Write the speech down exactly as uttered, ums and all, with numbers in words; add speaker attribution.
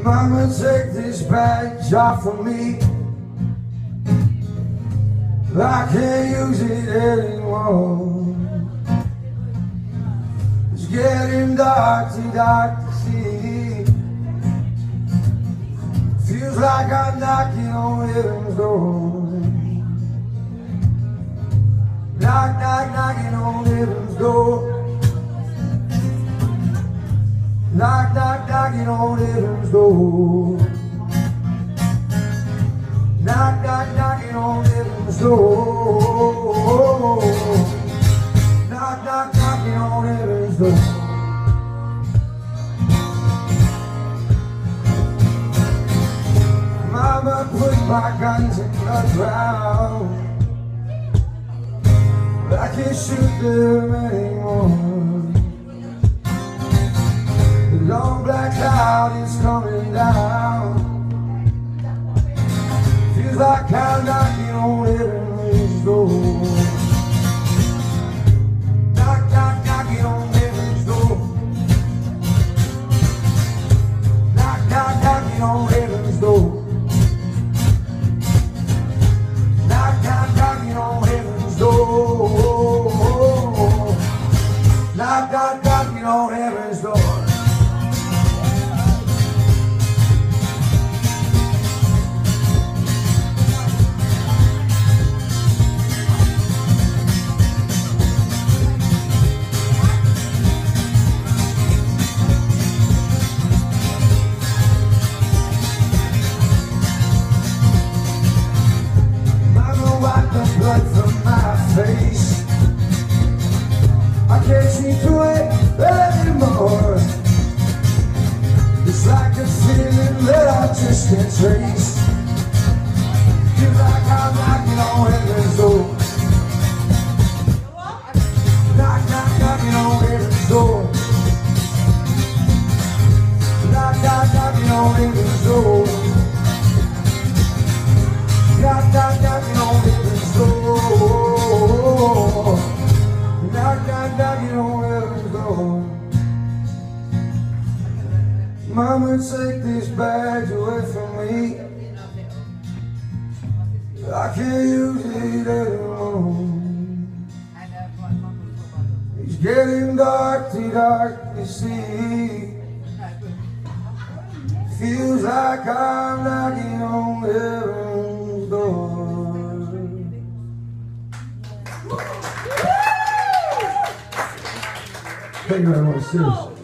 Speaker 1: Mama, take this badge off of me. I can't use it anymore. It's getting dark, too dark to see. Feels like I'm knocking on heaven's door. Knock, knock, knocking on heaven's door. Knock, knock, knocking on heaven's door. Knock, knock, knocking on heaven's door. Knock, knock, knocking on heaven's door. Mama, put my guns in the ground. I can't shoot them anymore. The long black cloud is coming down. Feels like I'm knocking on heaven's door. Knock, knock, knocking on heaven's door. Knock, knock, knocking on heaven's door. Knock, knock, knocking on heaven's door. Knock, knock, knocking on heaven's door. Wipe the blood from my face. I can't see through it anymore. It's like a feeling that I just can't trace. Feels like I'm knocking on heaven's door. Knock, knock, knocking on heaven's door. Knock, knock, knocking on heaven's door. Knock, knock, knocking on heaven's door. Knock, knock, knocking on heaven's door. Mama, take this badge away from me. I can't use it anymore. It's getting dark, too dark to see. Feels like I'm knocking on heaven's door. Thank you very much, serious.